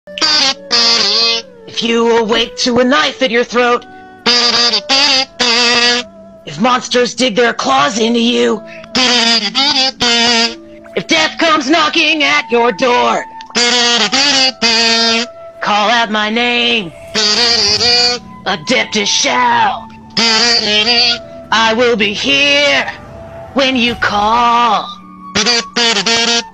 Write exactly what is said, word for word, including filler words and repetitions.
If you awake to a knife at your throat, if monsters dig their claws into you, if death comes knocking at your door, call out my name, Adeptus Xiao. I will be here when you call.